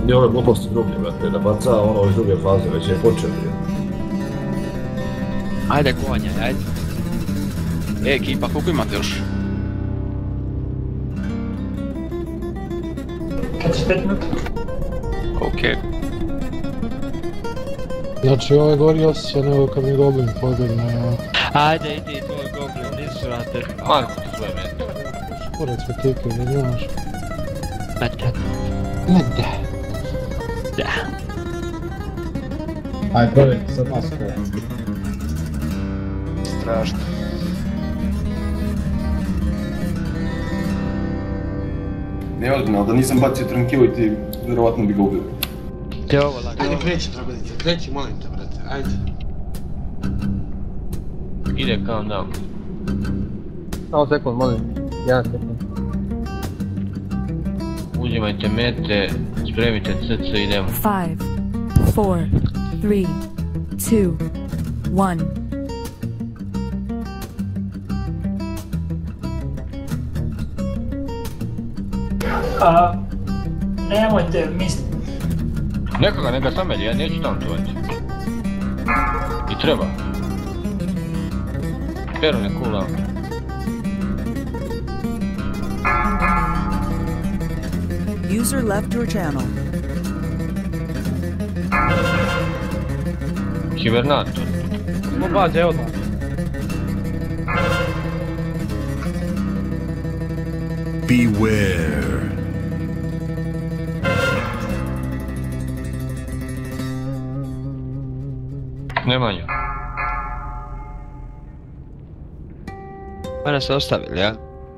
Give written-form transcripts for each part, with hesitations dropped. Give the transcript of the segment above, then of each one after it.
I ove gluposti drugi, brate, da baca ono iz druge faze, već je počeo. Ajde konjaj, ajde. Ekipa, koliko imate još? 45 minuta. Okej. Znači ovaj gori osjeća nego kad mi Goblin pogodne, ja. Ajde, idi tvoj Goblin, nisrate. Marko ti svoje mete. Škurac me tikaju, ne znaš. Ne Ne da. da. Ajde, provjerite sad masku. Strašno. Ne ozbiljno, da nisam bacio trankilu i ti vjerovatno bi ga ubio. Te ovo lako. Ajde kreći dragodice, kreći molim te brate, ajde. Ide countdown. Samo sekund, molim. 1 sekund. Uzimajte mete, spremite CC, idemo. 5, 4, 3, 2, 1. Nemojte misliti. Nekoga, neka samedi, ja neću tauntovati. I treba. Pero ne cooldown. User left your channel. Hibernator. Mobađe, evo da. Beware. Nemanja. Mene se ostavili, ja?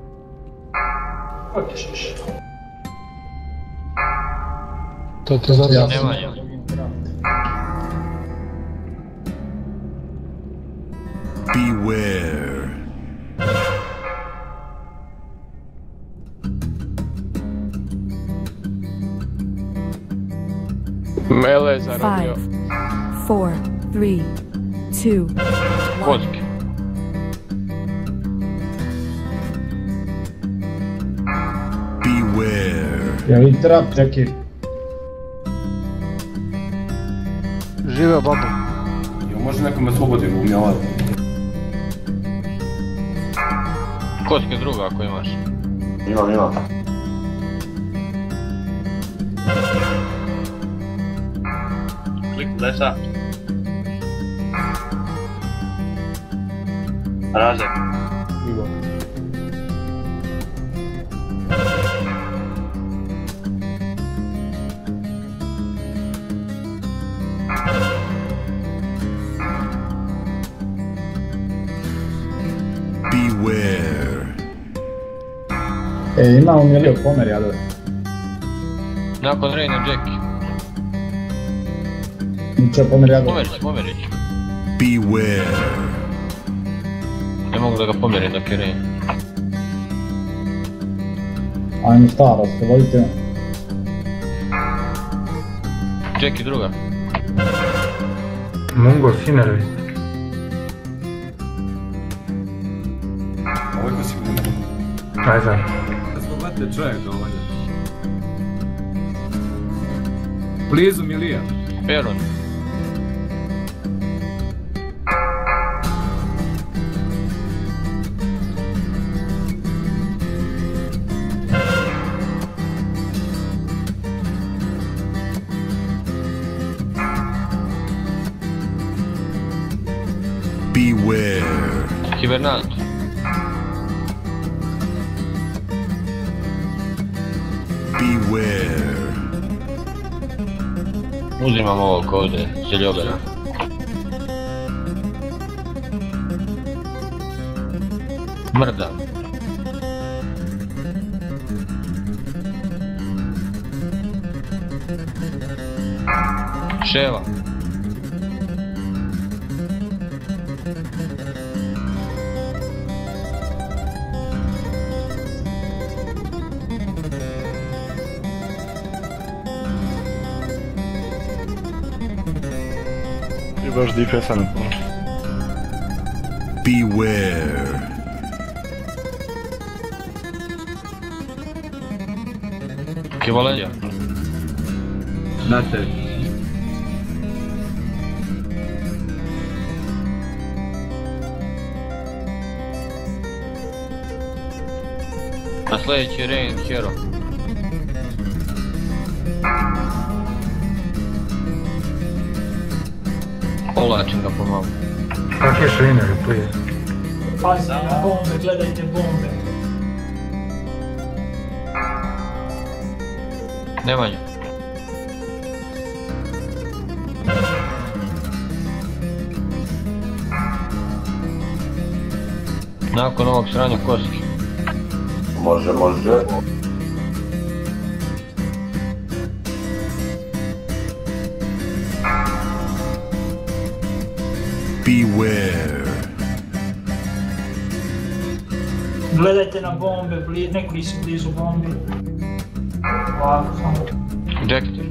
Otišeš. To te zadnje. Nemanja. Beware. Mele 5, 4, 3, 2, 1. Kocke. Beware. Ja vi trap, Jackie. Živeo babo. Jel može neko me slobodi u mjelaru? Kocke druga ako imaš. Imam. Klik lesa. Razek. Beware. Imamo Milio pomer, ja da. Nakon Rejna Jackie. Niče pomer, ja da. Pomerić. Beware. Ne mogu da ga pomerim dok je Rein. Ajmo staro, oslobodite. Jackie druga. Mungo Sinerovi. Ovo je ko si gledao. Aj za. Slobodite čovjeka ovdje. Blizu Milija. Peron. Beware. Hibernator. Beware. Uzimam ovog ovdje, seljobera. Mrda. Ševa. Baš defensa ne pomoć. Beware. Kivalenja. Na tebi. Na sljedeći Rain Hero. Povlačim ga pomalo. Kak je Šriner, please? Pazite na bombe, gledajte bombe. Nemanja. Nakon ovog sranja koski. Može, može. Beware. Gledajte na bombe, neki su blizu bombi. Ovako, samo. Injektor.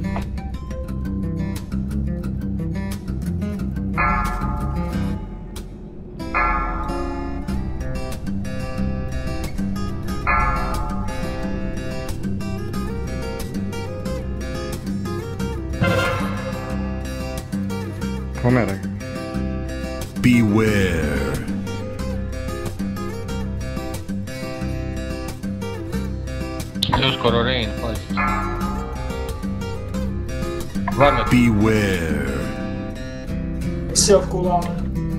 Pomeraj. Beware. Uskoro Rain, pazi. Varne. Beware. Sve kulame.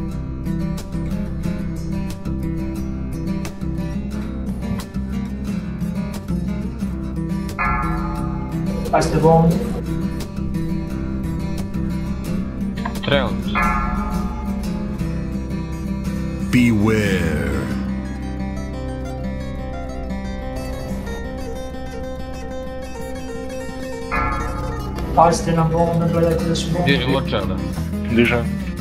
Pazite bombe. Treons. Beware. Pazite na bombe, gledajte da su bombe. Diži Lurčarda. Dižem.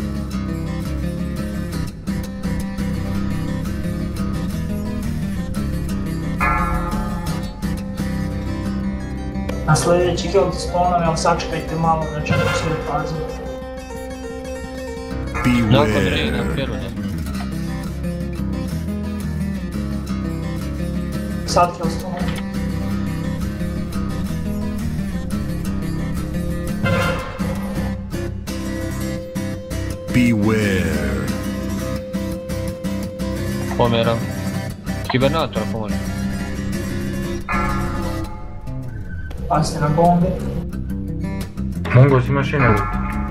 Na sljedeći kill spawnove, ali sačekajte malo, znači ako sve pazite. Nakon Raina, Perunja. Sad kill spawnove. Beware. Pomeram. Hibernatora pomoći. Pazite na bombe. Mongos imaš i nevu.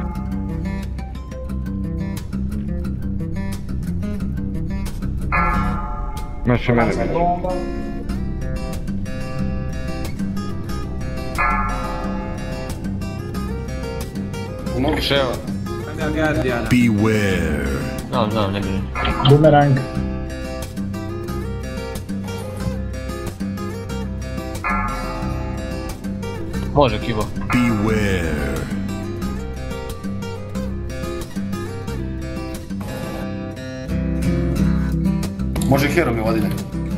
Imaš i mene. Pazite bomba. Ševa. Beware. Znam, ne bih. Boomerang. Može Kibo. Beware. Može Hero mi vadine.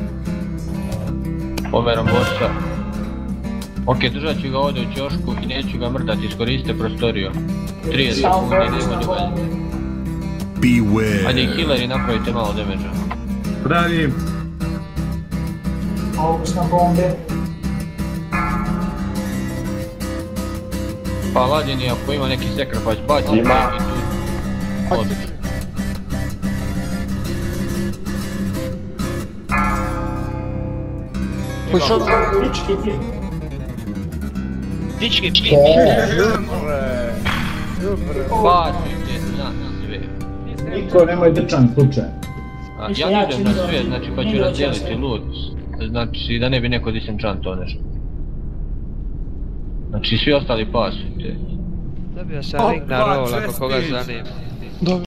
Pomeram bossa. Ok, držat ću ga ovdje u ćošku i neću ga mrdati, iskoristite prostoriju. 30 sekundi, idemo dovoljno. Beware. Ajde i healeri napravite malo damage-a. Pravim. Fokus na bombe. Pa Ladini, ako ima neki sacrifice, baci i tu. Odlično. Lički kill. Dički piti. Bacite na sve. Niko nemoj drčan slučaj. Ja idem na sve, znači pa ću razdijeliti loot. Znači da ne bi neko disenchantao nešto. Znači svi ostali pasujte. Dobio sam ring na roll ako koga zanima.